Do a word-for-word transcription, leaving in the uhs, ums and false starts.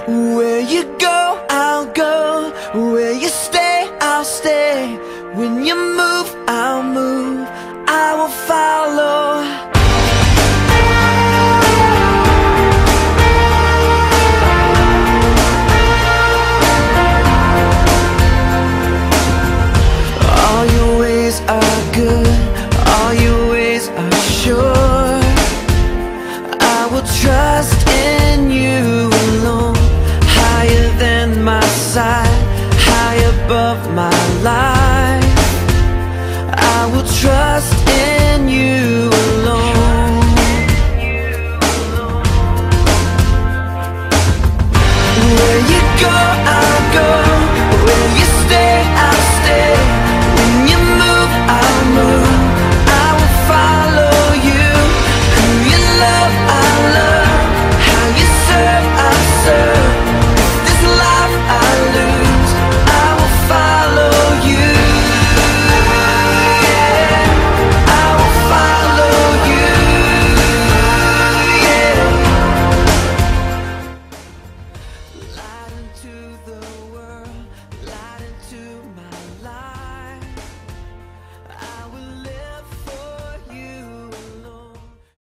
Where you go, I'll go. Where you stay, I'll stay. When you move, I'll move. I will follow. All your ways are good. All your ways are sure. I will trust in you alone. Higher than my sight, high above my life. I will trust in you alone. Where you go, I